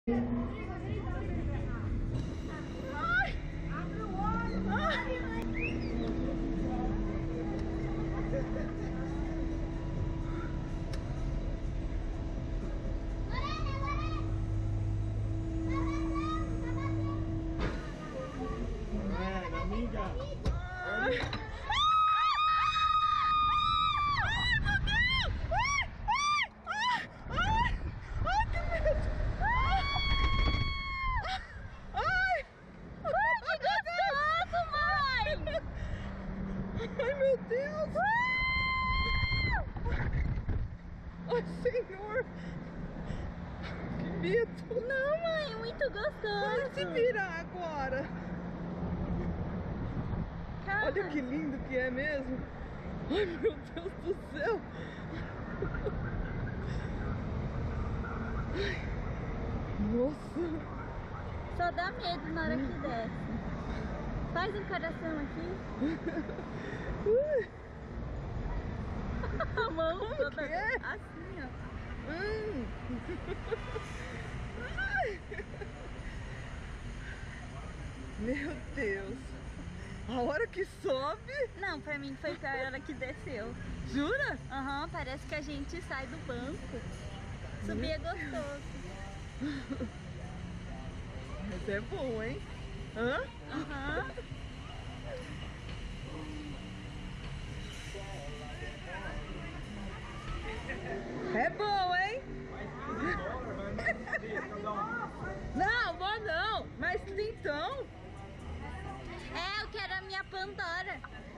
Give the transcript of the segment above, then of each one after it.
Ai! Abre o olho! Ai! Ai, meu Deus! Ai, Senhor! Que medo! Não, mãe, muito gostoso! Vai se virar agora! Calma. Olha que lindo que é mesmo! Ai, meu Deus do céu! Ai, nossa! Só dá medo na hora que desce. Faz um coração aqui. A mão toda que é? assim, ó. Ai. Meu Deus! A hora que sobe... Não, pra mim foi pior a hora que desceu. Jura? Aham, parece que a gente sai do banco. Subir é gostoso. Mas é bom, hein? Hã? Aham. É bom, hein? Não, vou não. Mas então... É, eu quero a minha Pandora.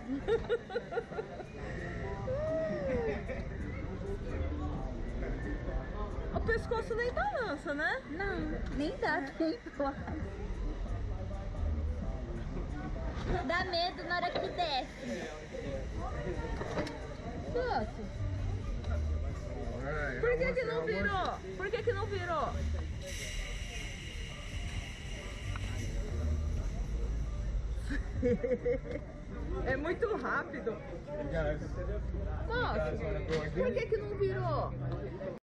O pescoço nem balança, né? Não, nem dá tempo. Dá medo na hora que desce. Nossa. Por que não virou? Por que não virou? É muito rápido. Nossa, por que não virou?